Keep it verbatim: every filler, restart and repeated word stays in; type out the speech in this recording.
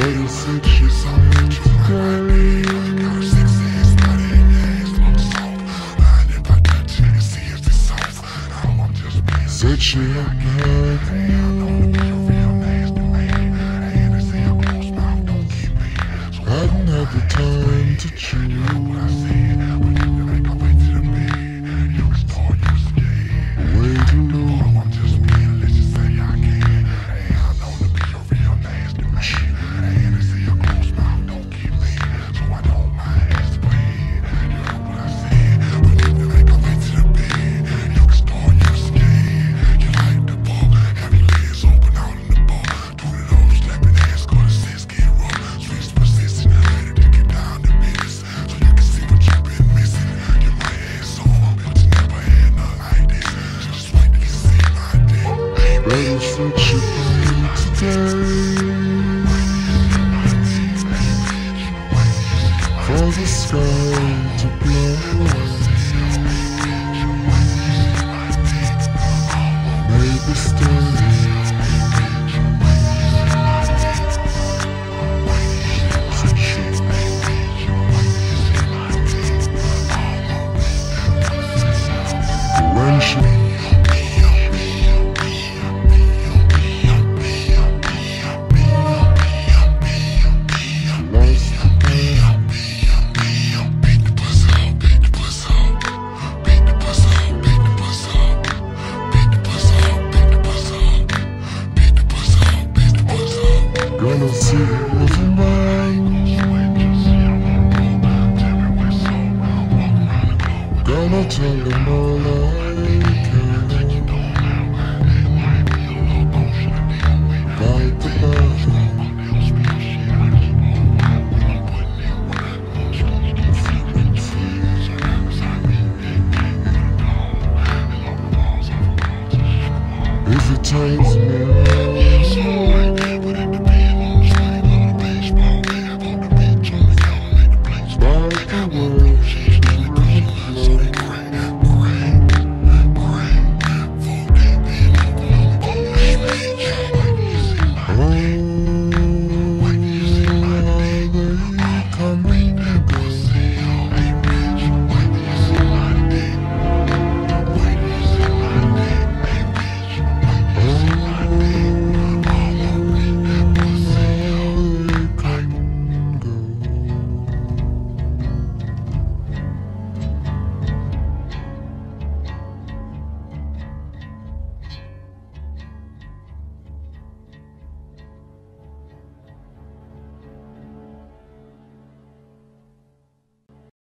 Better set your mind today. Set your mind. Hadn't had the time to choose. Way to lose. Better set your mind today. For the sky to blow away. Maybe stay. When she gonna see with your mind. Gonna tell them all I can about the battle. If it takes me